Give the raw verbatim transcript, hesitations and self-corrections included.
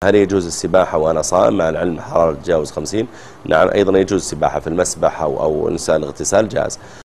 هل يجوز السباحة وأنا صائم مع العلم حرارة تتجاوز خمسين؟ نعم، أيضا يجوز السباحة في المسبح أو أو نساء الاغتسال جاز.